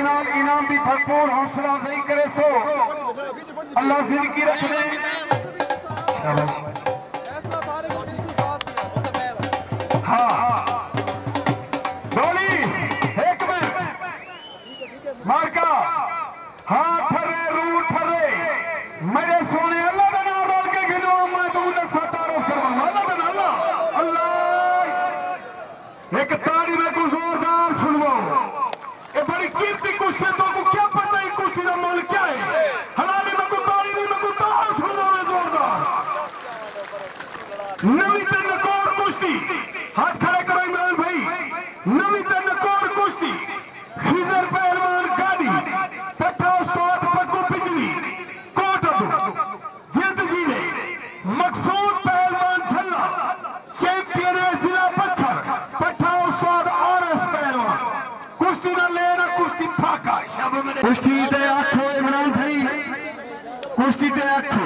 तोड़ी नाल इनाम भी भरपूर हौसला अफजाई करे सो अल्लाह जिंदगी रख दे। हाँ बोली एक में मार्का हाँ ठर्रे रू ठर्रे मेरे सोने अल्लाह का नाम रोल के गिनो मैं तुमसे तारुफ करवाऊंगा अल्लाह का नाम अल्लाह। एक ताड़ी में कुछ जोरदार सुन दो ये बड़ी कीमती कुश्ती तो को क्या पता है कुश्ती का मोल क्या है। हलाली में को ताड़ी नहीं में को तार सुन दो मैं जोरदार नवी तन कोर कुश्ती हाथ खड़े करो इमरान भाई। नवी तन कोर कुश्ती खिजर पहलवान गाड़ी पट्टा उस्ताद पक्को पिजली कोट अदू जिद जी ने मकसूद पहलवान झल्ला चैंपियन है जिला पत्थर पट्टा उस्ताद आरएस पहलवान कुश्ती ना लेना कुश्ती फाका शब में कुश्ती ते आखो इमरान भाई कुश्ती ते आखो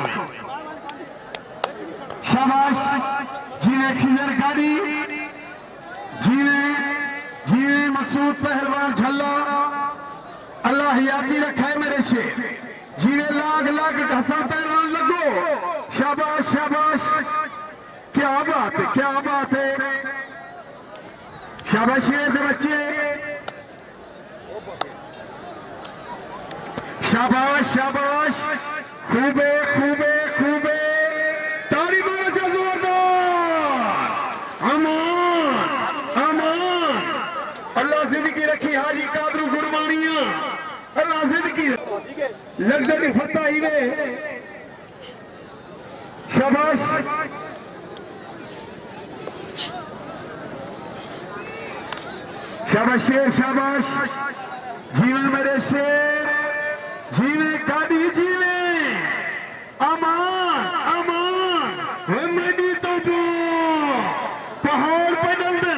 शाबाश जीने खिजर गाड़ी जीने जीने मकसूद पहलवान झल्ला अल्लाह हयाती रखा है मेरे शेर जीने लाग लाग हसन पहलवान लगो शाबाश शाबाश क्या बात है क्या बात है। शाबाश शेर के बच्चे शाबाश शाबाश खूबे खूबे खूबे ताड़ी मारो जा जोरदार अमान अमान अल्लाह जिंदगी रखी हाजी कादरू गुरबानिया अल्लाह जिंदगी लगता की फतह ही वे शाबाश शाबाश शेर शाबाश जीवन मेरे शेर जीवे गाड़ी जीवे अमान अमान मेरी तो पहाड़ पे जल्दन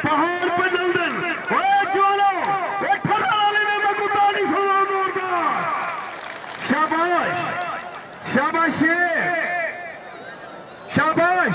ओए जोड़ो ओए ठराले में मैं कुतानी सुना जोरदार शाबाश शाबाश शेर शाबाश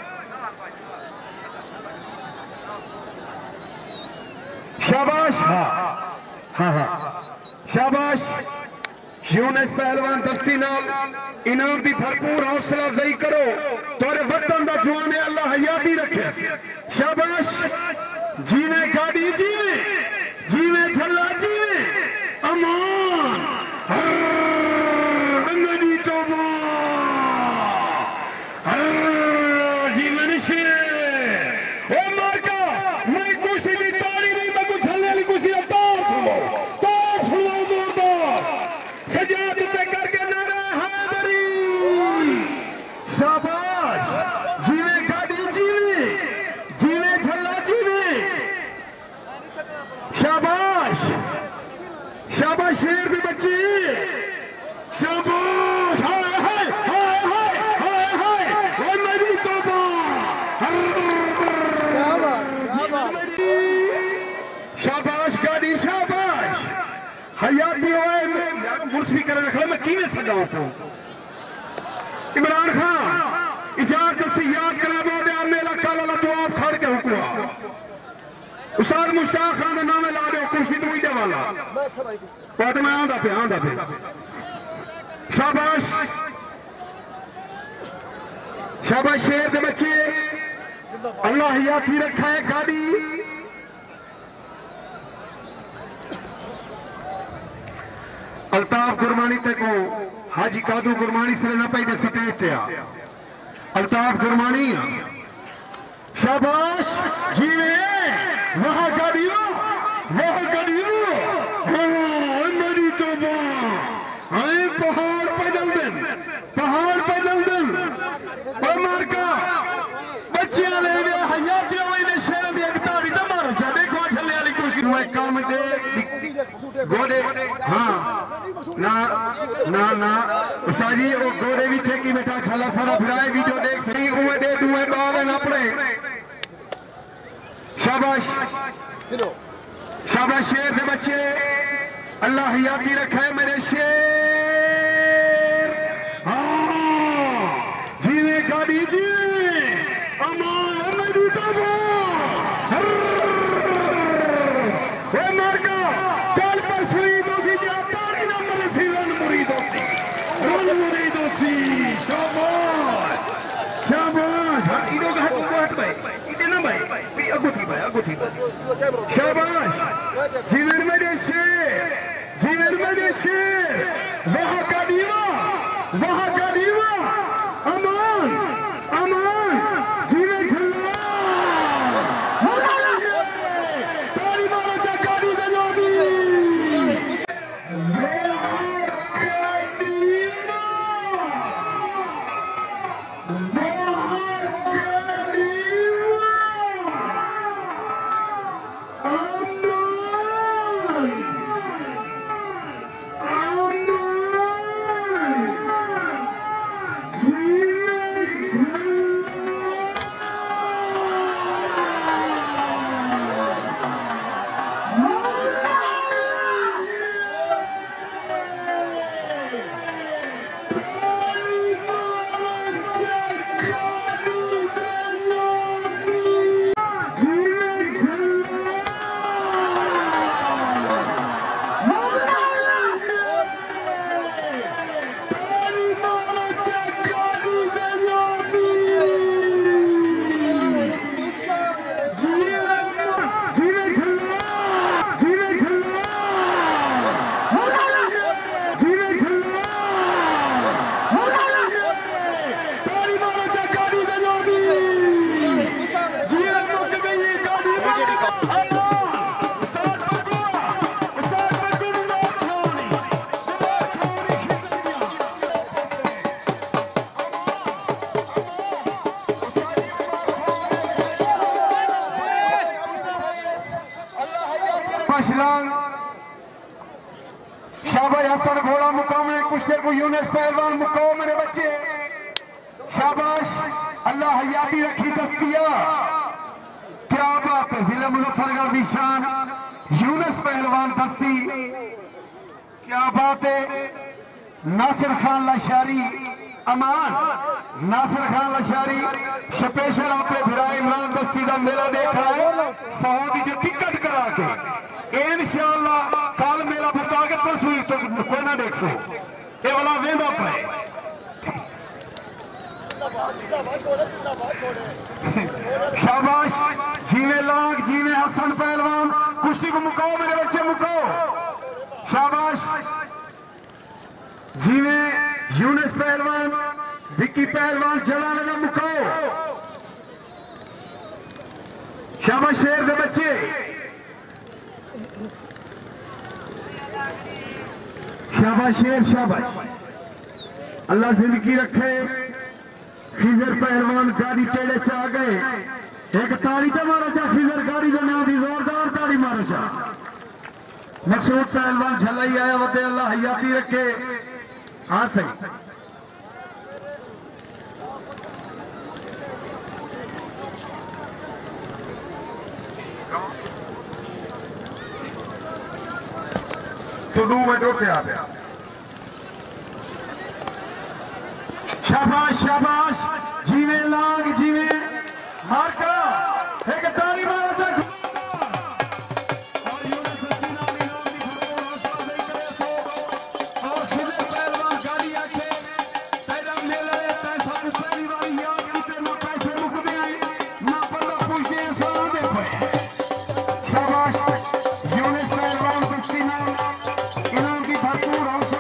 शाबाश हाँ हाँ हाँ शाबाश यूनिस पहलवान दस्ती नाल इनाम भी भरपूर हौसला अफजाई करो तोरे वतन दा जवान अल्लाह हयाती रखे शाबाश जीवे गाड़ी जीवे जीवे झल्ला जीवे अमान अंगदी तो जीवन शेर ओ मार्का मैं कुश्ती दी ताड़ी नहीं मैं कुछ झल्ले वाली कुश्ती दा तार सुनो जोरदार सजाद पे करके नारा हैदरी शाबाश जीवे गाड़ी जीवे जीवे झल्ला जीवे शाबाश शाबाश शेर के बच्चे शाबाश हाय हाय हाय हाय हाय हाय ओ मेरी तौबा शाबाश गाड़ी शाबाश हयाती हुए मुर्सवी कर रखा मैं कीने सगाऊं को इमरान खान इजाजत से याद करा बाद मेला काला ला दुआ खड़ के हुकुआ उस्ताद मुश्ताक खान का नाम ला दे कुश्ती तो इधर वाला बात मैं आंदा पे शाबाश शाबाश शेर के बच्चे अल्लाह हयाती रखा है गाड़ी अल्ताफ गुरमानी ते को हाजी कादू गुरमानी से न पाई दे स्टेज ते अल्ताफ गुरमानी शाबाश जीवे वहां गाड़ी मेरी तो पहाड़ पे जल्दन और मारका बच्चे ले हयाती ने शेर दी ताड़ी तो मारो जा देखो छले वाली कुश्ती हुए काम दे घोड़े हाँ ना ना ना उसाजी वो घोड़े भी ठेकी बैठा छला सारा फिराए वीडियो देख सही उए दे दुए बाल ना पड़े शाबाश शाबाश शेर से बच्चे अल्लाह हयाती रखा है मेरे शेर हाँ जीवे गाड़ी जीवे अमान मेरी तबा मार का कल परसों शाबाश शाबाश इधर का हट भाई इधर ना भाई अगो थी शाबाश जीवन में देशे वहाँ का दीवा अमान जीवन झल्ला तारी मारो जा गाड़ी का नोदी शाबाश हसन घोड़ा मुकाम ने कुश्ती को यूनिस पहलवान मुकाम मेरे बच्चे शाबाश अल्लाह हयाती रखी दस्तिया क्या बात है जिला मुजफ्फरगढ़ की शान यूनिस पहलवान दस्ती क्या बात है नासिर खान लाशारी अमान नासिर खान लाशारी स्पेशल अपने भिरा इमरान दस्ती का मेला देखा है सऊदी जो टिकट करा के इंशाअल्लाह कल मेला भुगता के परसों तो कोई ना देख सो ये वाला वेंदा पे शाबाश जीवे लाग जीवे हसन पहलवान कुश्ती को मुकाओ मेरे बच्चे मुकाओ शाबाश जीवे यूनिस पहलवान विक्की पहलवान जला लगा मुकाओ शाबाश शेर के बच्चे शाबाश शेर शाबाश अल्लाह जिंदगी रखे खिजर पहलवान गाड़ी टेढ़े चा गए एक ताड़ी तो मारो चा खिजर गाड़ी का नाम भी जोरदार ताड़ी मारो चा मकसूद पहलवान झला ही आया वते अल्लाह हयाती रखे हाँ सही तो 2 मिनट उठते आप शाबाश शाबाश जीवे लाग जीवे मार्का एक ताली मारो तक शाबाश यूनिस पहलवान कुश्ती में इनाम की भरपूर